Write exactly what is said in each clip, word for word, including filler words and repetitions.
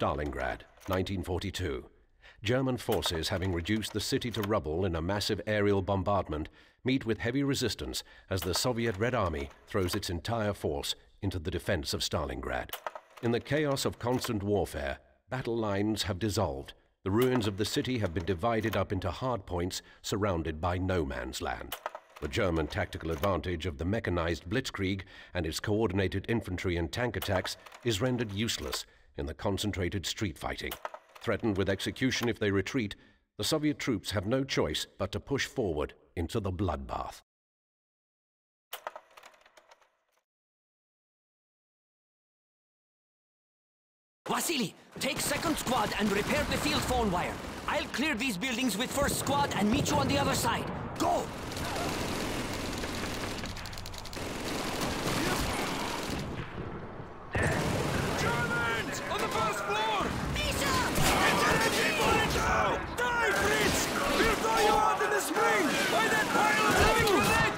Stalingrad, nineteen forty-two. German forces, having reduced the city to rubble in a massive aerial bombardment, meet with heavy resistance as the Soviet Red Army throws its entire force into the defense of Stalingrad. In the chaos of constant warfare, battle lines have dissolved. The ruins of the city have been divided up into hard points surrounded by no man's land. The German tactical advantage of the mechanized blitzkrieg and its coordinated infantry and tank attacks is rendered useless in the concentrated street fighting. Threatened with execution if they retreat, the Soviet troops have no choice but to push forward into the bloodbath. Vasily, take second squad and repair the field phone wire. I'll clear these buildings with first squad and meet you on the other side. Go! Germans! On the first floor! Misha! Die, Fritz! We'll throw you out in the spring! By that pile of living grenade!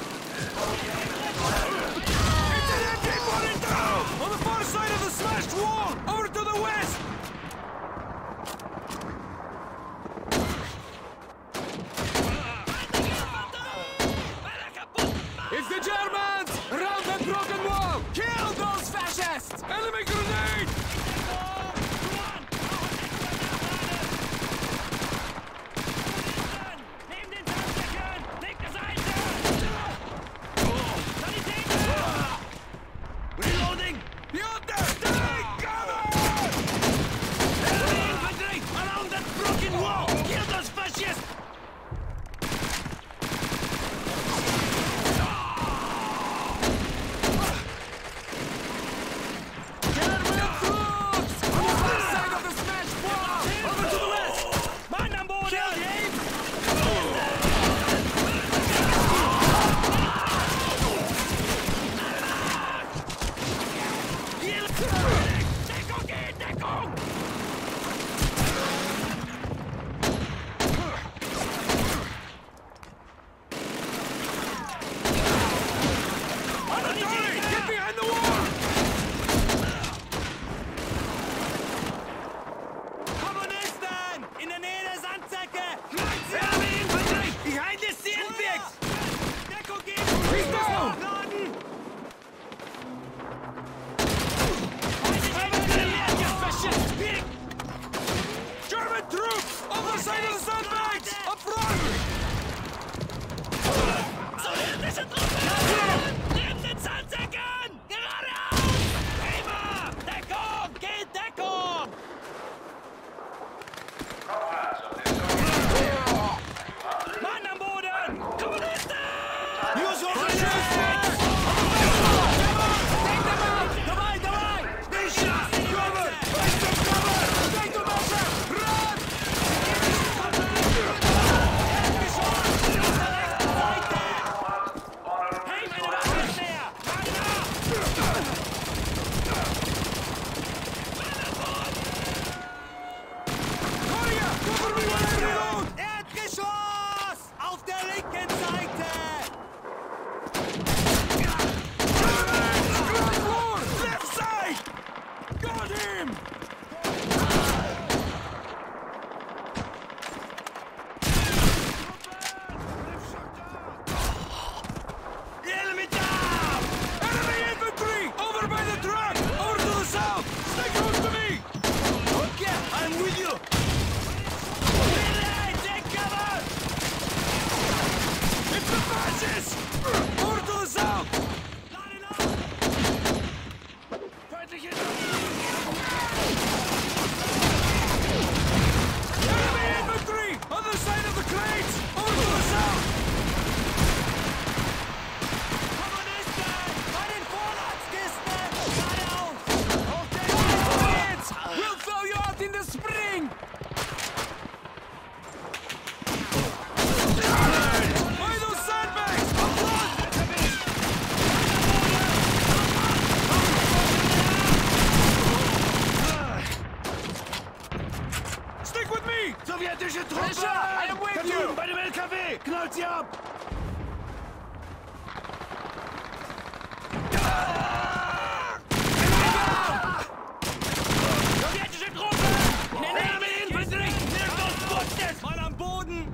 On the far side of the smashed wall! Over to the west! It's the Germans! Around that broken wall! Kill those fascists! Enemy grenade! Reloading! Beyond there! Take cover! Enemy infantry! Around that broken wall! Kill those fascists! Sowjetische Truppe! I am with you! Bei dem L K W! Knallt sie ab! Sowjetische Boden!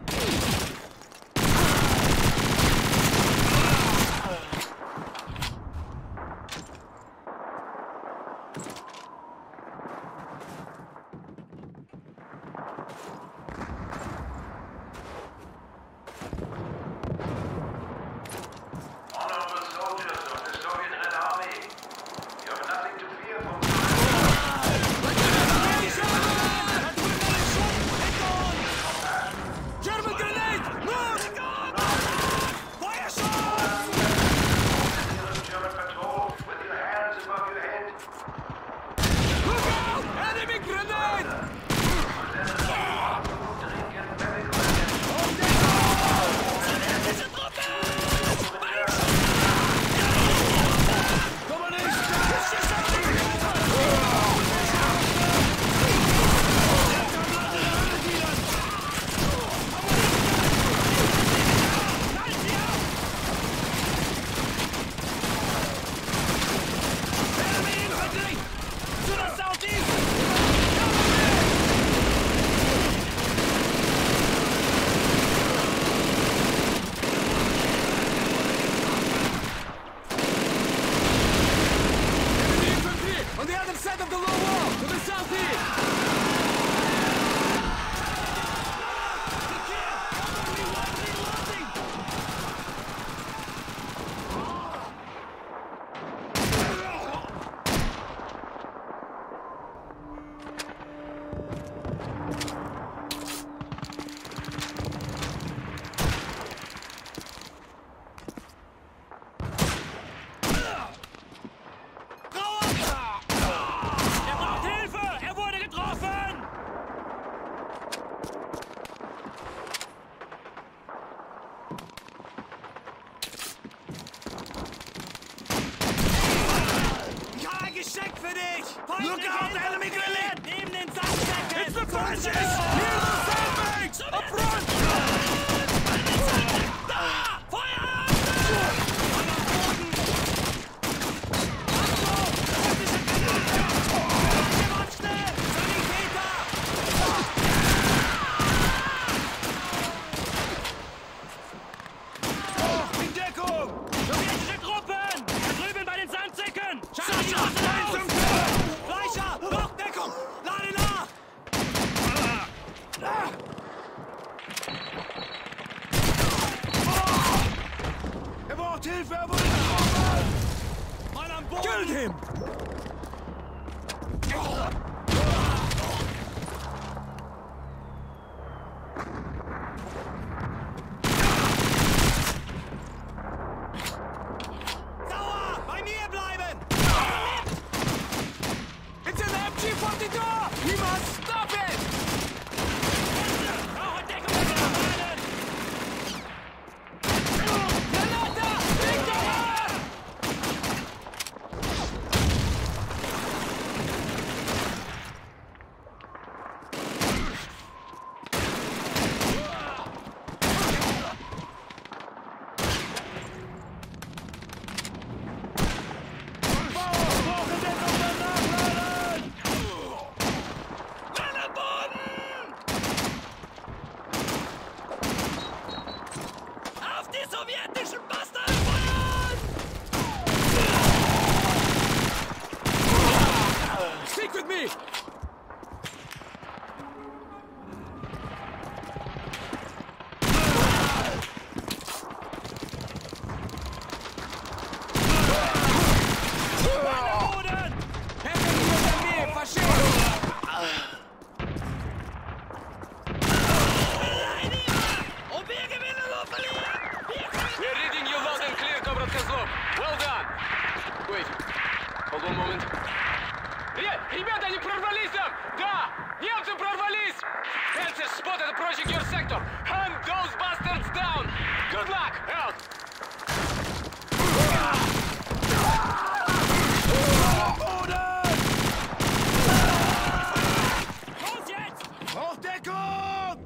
Look out, enemy grenade! Neben den Sandsäcken! It's the Frenchies! Near the sandbags! Up front! Da! Feuer! Jemand schnell! Sanitäter! Oh, in Deckung! Sowjetische Truppen! Da drüben bei den Sandsäcken! Sascha, Scheiße! zum Tor! Fleischer! Noch Deckung! Lade nach! Er braucht Hilfe, er wurde getroffen! Mann am Boden! Kill him! Sauer! Bei mir bleiben! It's an M G forty-two! We must stop it! Brauche Deckung mit den Fahnen! Granate! Victor! Brauchen Deckung beim Nachladen! Mann am Boden! Auf die sowjetischen Bastarde feuern! Stick with me! Mann am Boden! Heftig unter mir, Faschist! Und wir gewinnen oder verlieren! Wir We're reading you loud and clear, Comrade Козлов. Well done. Wait. Hold on a moment. Ре- Ребята, они прорвались там! Да! Немцы прорвались! Fencers spotted approaching your sector! Hunt those bastards down! Good luck! Out! Los jetzt! Braucht Deckung!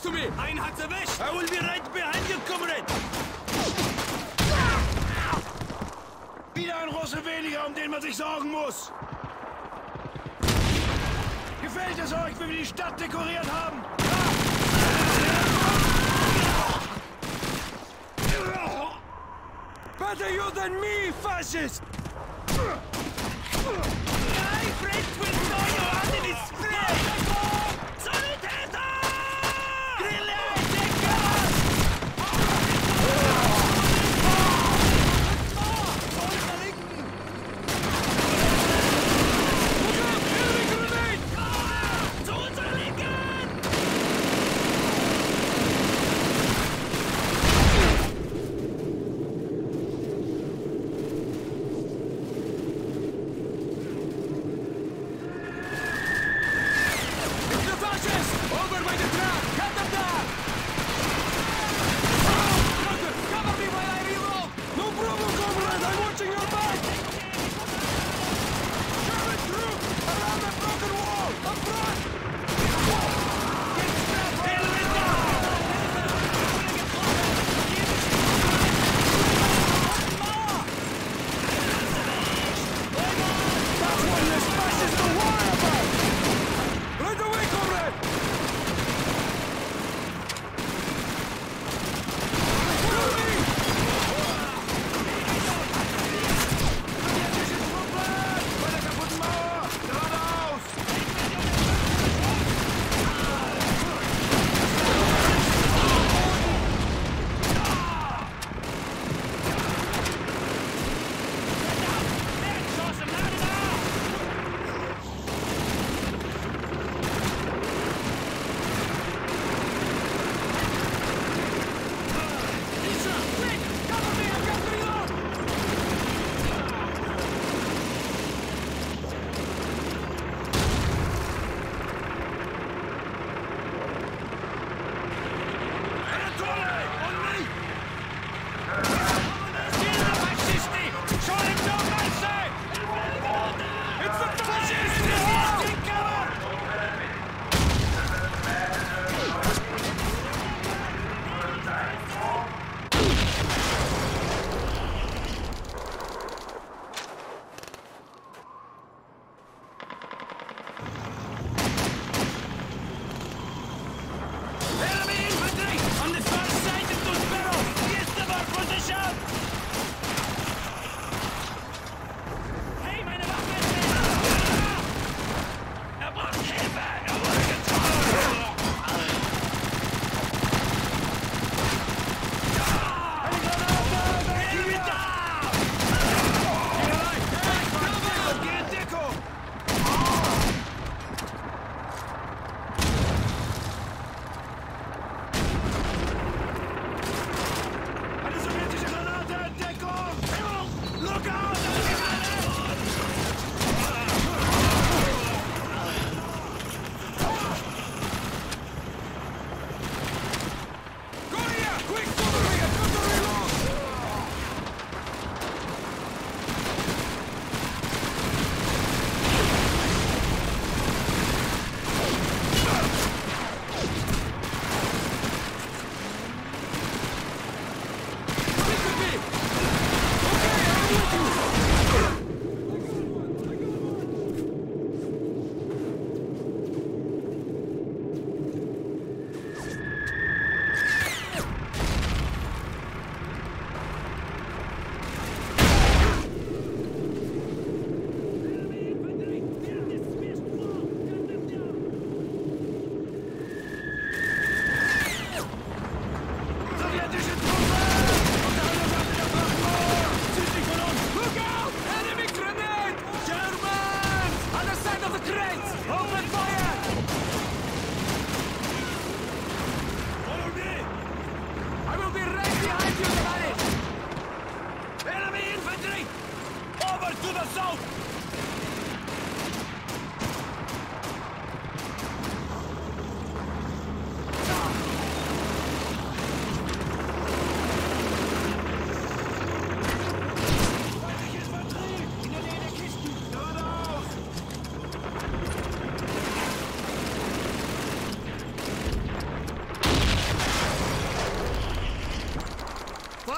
to me! Einen hat's erwischt! I will be right behind you, comrade! Wieder ein Russe weniger, um den man sich sorgen muss! Gefällt es euch, wie wir die Stadt dekoriert haben? Better you than me, fascist! My friends will throw you out in his spray! Sanitäter! Grillete Gas! Zu unserer Linken!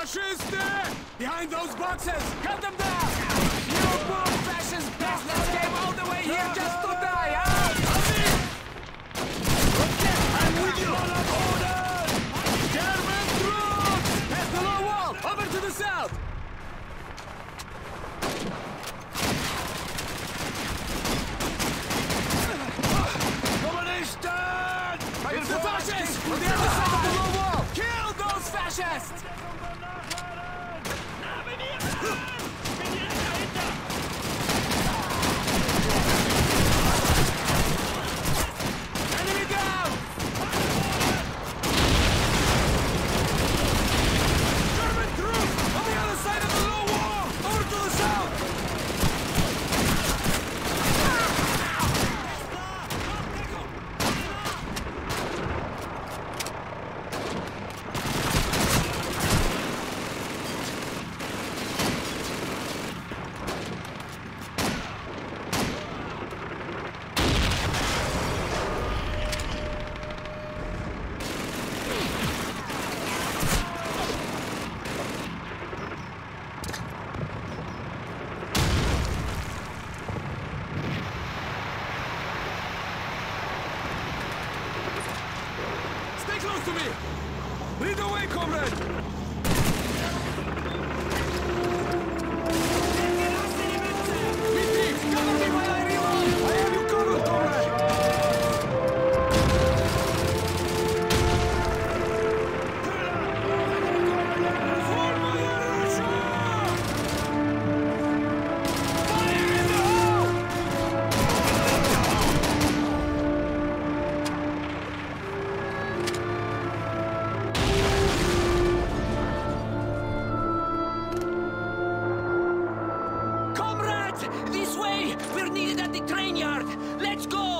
Fascists! Behind those boxes! Cut them down! You poor fascist bastards came all the way here just to die, huh? I'm with you! Orders! German troops! Past the low wall! Over to the south! It's the fascists! On the other side of the low wall! Kill those fascists! Enemy down! German troops! On the other side of the low wall! Over to the south! Close to me! Lead the way, comrade! Mitri, cover me while I reload! I have you covered, comrade! Fire in the hole! This way! We're needed at the train yard! Let's go!